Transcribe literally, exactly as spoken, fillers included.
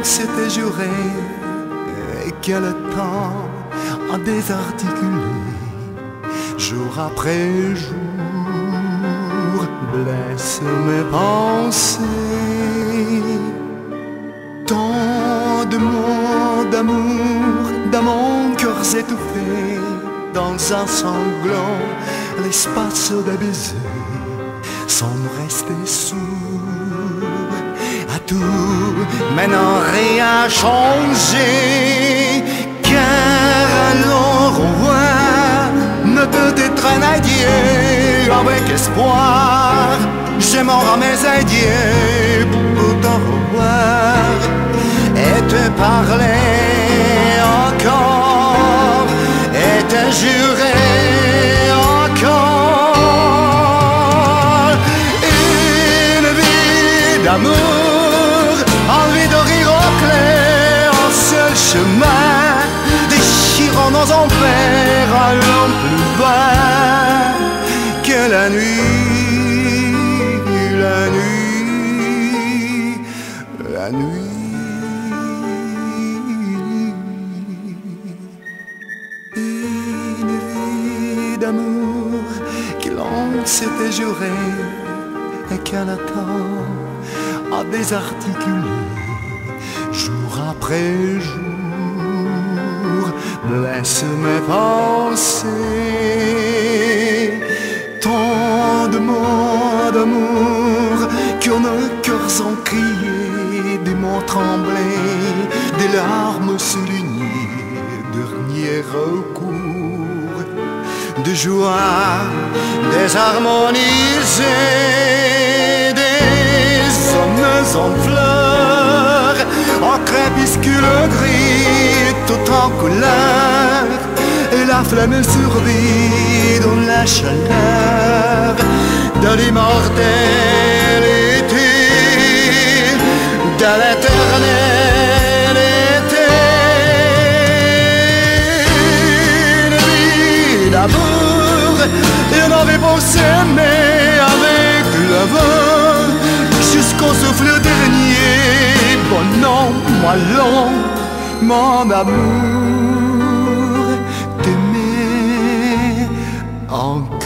s'était juré, et que le temps a désarticulé, jour après jour, blesse mes pensées. Tant de mots d'amour, dans mon cœur étouffé, dans un sanglant, l'espace des baisers, sans me rester sourd à tout, maintenant rien changé, car alors revoir ne peut être un adieu avec espoir. J'aimerais mes adieux pour te revoir et te parler encore et te jurer encore une vie d'amour, envie de rire au clair, un seul chemin, déchirant nos enfers, allant plus bas que la nuit, la nuit, la nuit. Une vie d'amour que l'on s'était juré et qu'un temps a désarticulé, jour après jour, blesse mes pensées. Tant de mots d'amour que nos cœurs ont crié, des mots tremblés, des larmes soulignées, dernier recours de joie désharmonisée, des hommes en fleurs, en crépuscule gris, tout en couleur, et la flamme survit dans la chaleur de l'immortalité, de l'éternité. Une vie d'amour, une envie pour s'aimer avec le vent, jusqu'au souffle dernier. Bon an, mal an, mon amour, t'aimer encore.